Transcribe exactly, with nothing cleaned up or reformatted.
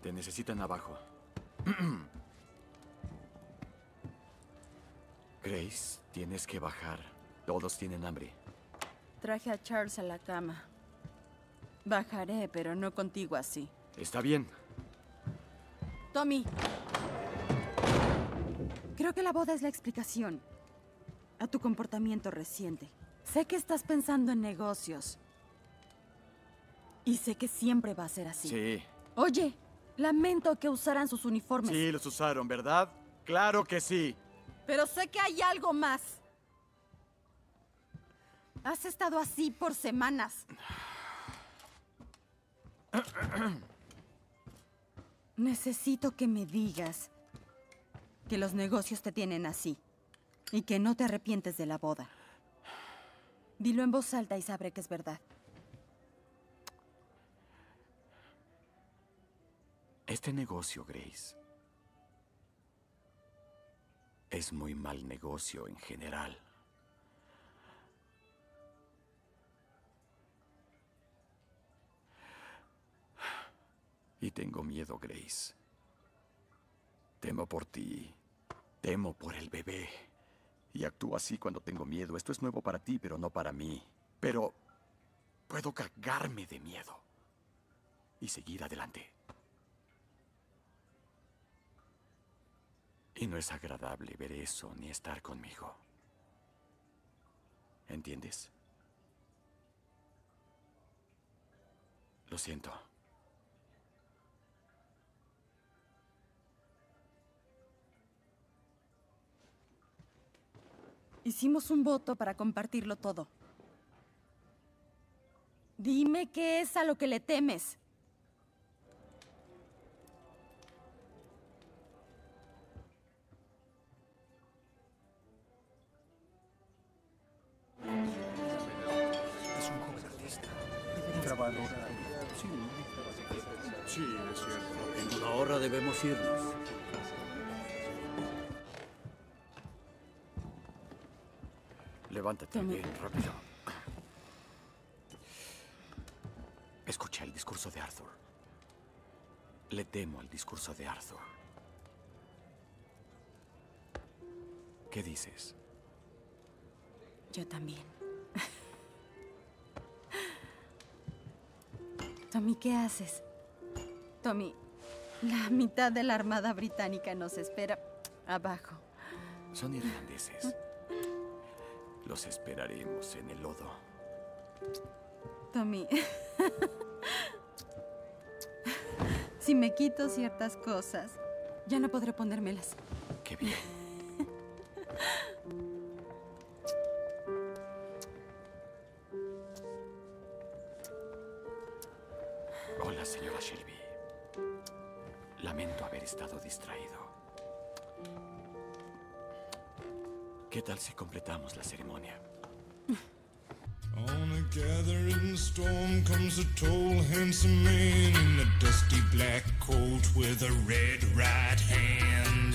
Te necesitan abajo. Grace, tienes que bajar. Todos tienen hambre. Traje a Charles a la cama. Bajaré, pero no contigo así. Está bien. Tommy. Creo que la boda es la explicación a tu comportamiento reciente. Sé que estás pensando en negocios. Y sé que siempre va a ser así. Sí. Oye, lamento que usaran sus uniformes. Sí, los usaron, ¿verdad? ¡Claro que sí! Pero sé que hay algo más. Has estado así por semanas. Necesito que me digas que los negocios te tienen así y que no te arrepientes de la boda. Dilo en voz alta y sabré que es verdad. Este negocio, Grace, es muy mal negocio en general. Y tengo miedo, Grace. Temo por ti. Temo por el bebé. Y actúo así cuando tengo miedo. Esto es nuevo para ti, pero no para mí. Pero puedo cagarme de miedo y seguir adelante. Y no es agradable ver eso ni estar conmigo. ¿Entiendes? Lo siento. Hicimos un voto para compartirlo todo. Dime qué es a lo que le temes. Es un joven artista. Trabajador. Sí. Sí, es cierto. En una hora debemos irnos. Levántate, Tommy. bien, rápido. Escucha el discurso de Arthur. Le temo al discurso de Arthur. ¿Qué dices? Yo también. Tommy, ¿qué haces? Tommy, la mitad de la Armada Británica nos espera abajo. Son irlandeses. Los esperaremos en el lodo. Tommy. Si me quito ciertas cosas, ya no podré ponérmelas. Qué bien. Hola, señora Shelby. Lamento haber estado distraído. ¿Qué tal si completamos la ceremonia? On a gathering storm comes a tall, handsome man in a dusty black coat with a red right hand.